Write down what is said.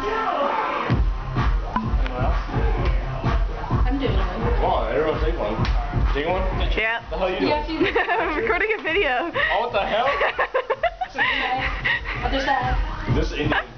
I'm doing one. Come on, everyone take one. Take one? Yeah. The hell you doing? I'm recording a video. Oh, what the hell? Other side. This Indian